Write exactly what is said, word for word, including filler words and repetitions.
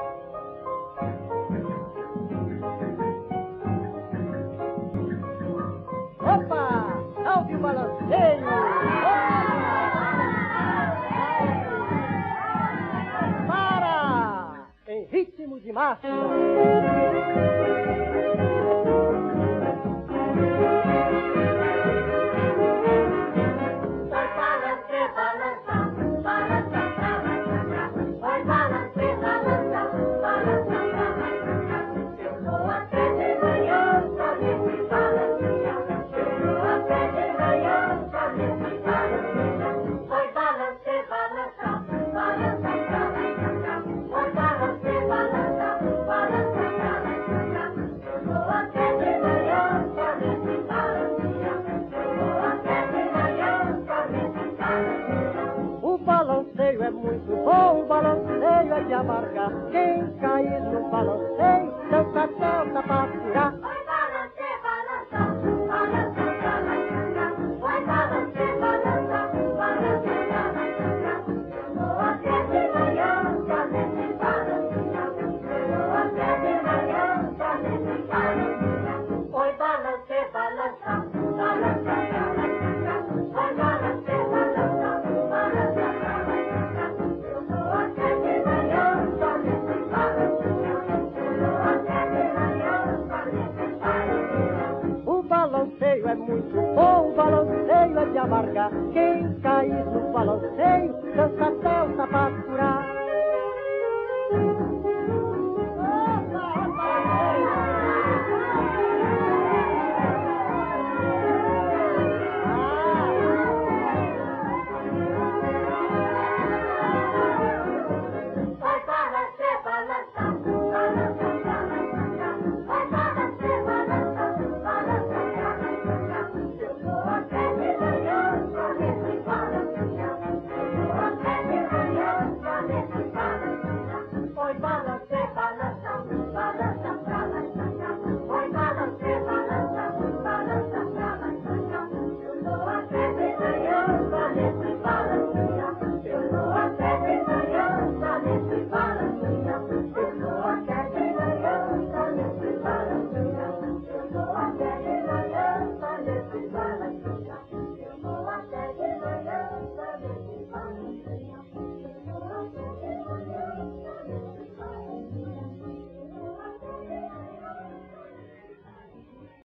Opa! Salve o balanceio! Para! Em ritmo de marcha! É muito bom, o balanceio é de amargar. Quem cair no balanceio, dança até o sapato tirar. Oi, balanceio, balança, balança, balança. Oi, balanceio, balança, balança, balança. Eu vou até de manhã, já nesse balança. Eu vou até de manhã, já nesse balança. Oi, balanceio, balança, balança, balança. Oi, balanceio, balança, balança. O balanceio é muito bom, o balanceio é de amargar. Quem cair no balanceio, dança até o sapato furar. Bye.